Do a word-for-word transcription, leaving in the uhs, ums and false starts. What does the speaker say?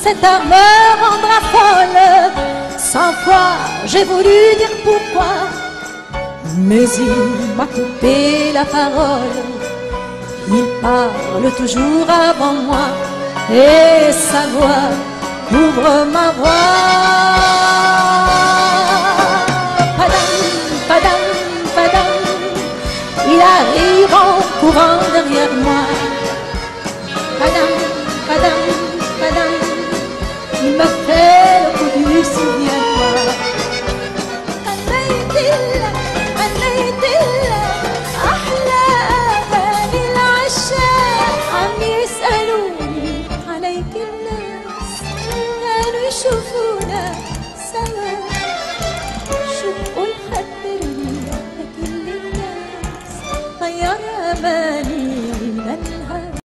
cet amour me rendra folle. Cent fois j'ai voulu dire pourquoi, mais il m'a coupé la parole. Il parle toujours avant moi et sa voix couvre ma voix. Padam, padam, padam, il arrive en courant derrière moi. Padam, padam, padam, il me fait le coup du souviens-toi. الليل الليل أحلى أغاني العشاق عم يسألوني عليك الناس، كانوا يشوفونا سوا. شو بقول خبرني لكل الناس طير أماني